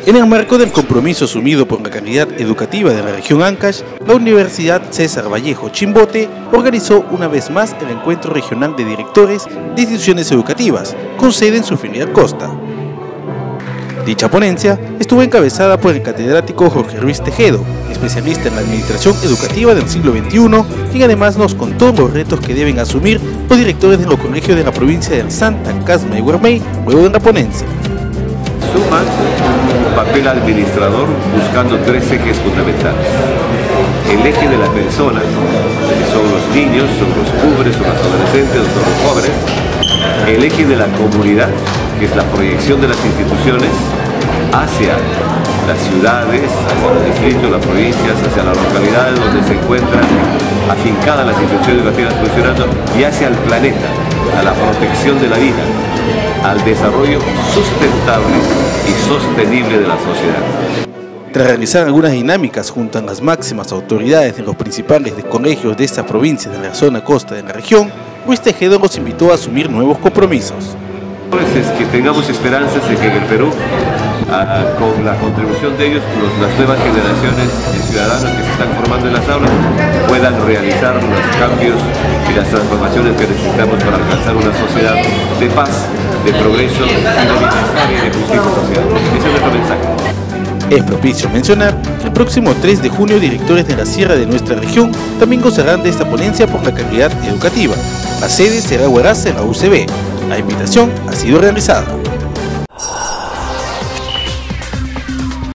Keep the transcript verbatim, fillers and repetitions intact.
En el marco del compromiso asumido por la calidad educativa de la región Ancash, la Universidad César Vallejo Chimbote organizó una vez más el Encuentro Regional de Directores de Instituciones Educativas, con sede en su filial Costa. Dicha ponencia estuvo encabezada por el catedrático Jorge Ruiz Tejedo, especialista en la administración educativa del siglo veintiuno, quien además nos contó los retos que deben asumir los directores de los colegios de la provincia del Santa, Casma y Huarmey luego de la ponencia. Suman un papel administrador buscando tres ejes fundamentales. El eje de la persona, que son los niños, son los pobres, son los adolescentes, son los jóvenes. El eje de la comunidad, que es la proyección de las instituciones hacia las ciudades, hacia los distritos, las provincias, hacia las localidades donde se encuentran afincadas las instituciones educativas funcionando, y hacia el planeta, a la protección de la vida, al desarrollo sustentable y sostenible de la sociedad. Tras realizar algunas dinámicas junto a las máximas autoridades de los principales colegios de esta provincia de la zona costa de la región, Ruiz Tejedo nos invitó a asumir nuevos compromisos. Es que tengamos esperanzas de que en el Perú, ah, con la contribución de ellos, los, las nuevas generaciones de ciudadanos que se están formando en las aulas puedan realizar los cambios y las transformaciones que necesitamos para alcanzar una sociedad de paz, de progreso, de bienestar y de justicia social. Ese es nuestro mensaje. Es propicio mencionar que el próximo tres de junio directores de la sierra de nuestra región también gozarán de esta ponencia por la calidad educativa. La sede será Huaraz en la U C B. La invitación ha sido realizada.